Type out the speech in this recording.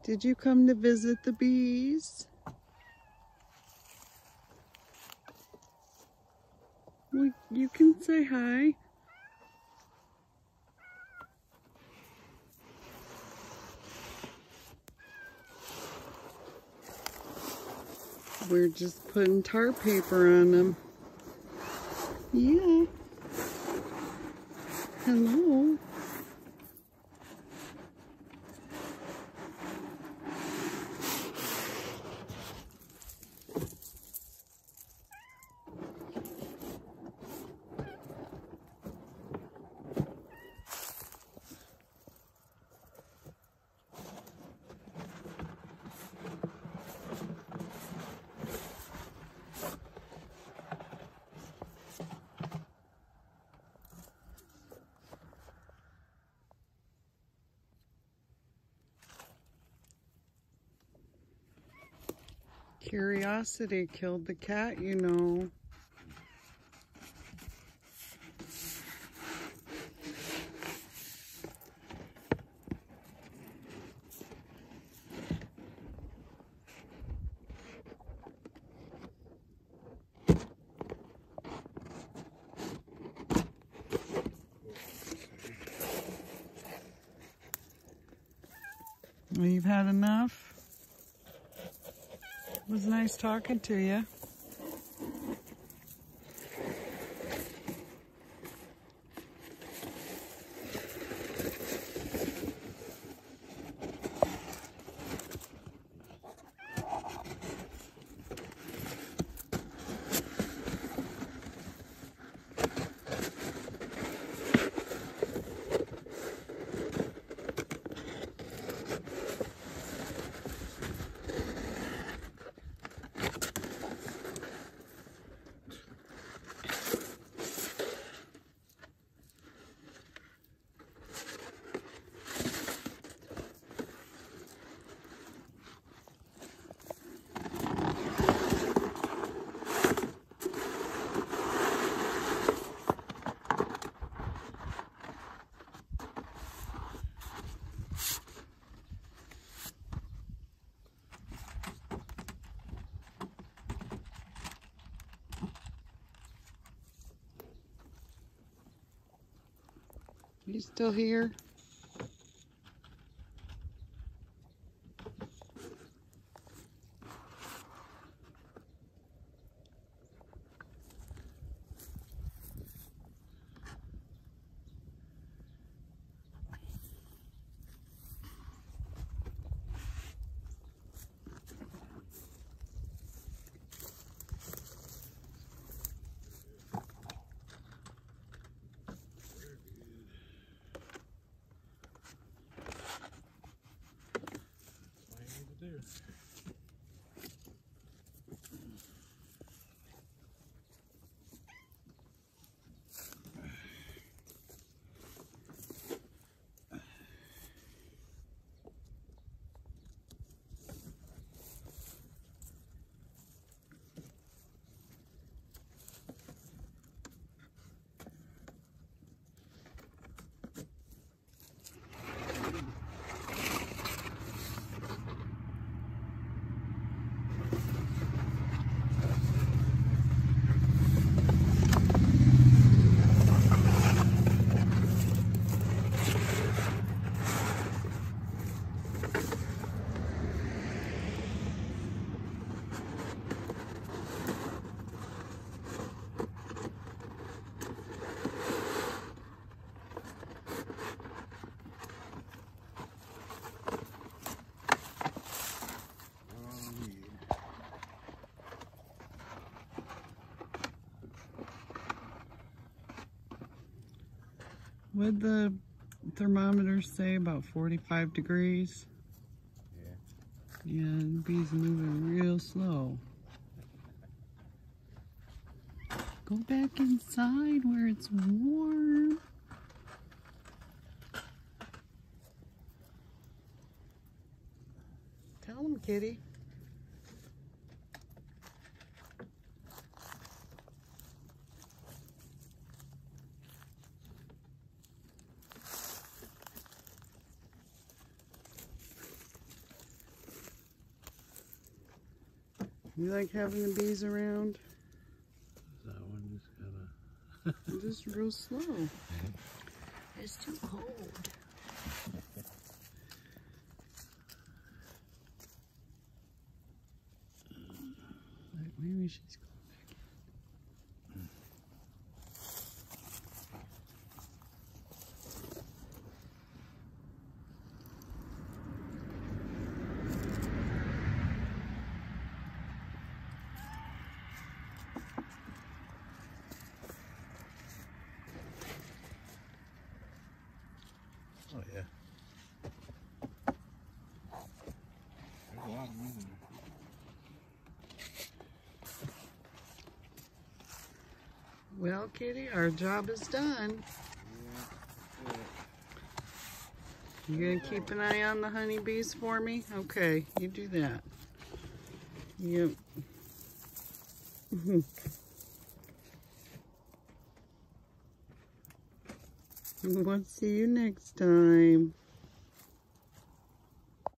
Did you come to visit the bees? Well, you can say hi. We're just putting tar paper on them. Yeah. Hello. Curiosity killed the cat, you know. Well, you've had enough? It was nice talking to you. You still here? What'd the thermometer say? About 45 degrees? Yeah. Yeah, the bee's moving real slow. Go back inside where it's warm. Tell him, kitty. You like having the bees around? That one just gotta... Just real slow. It's too cold. Like maybe she's going back in. Oh yeah. There's a lot of bees in there. Well, Kitty, our job is done. You gonna keep an eye on the honeybees for me? Okay, you do that. Yep. We'll see you next time.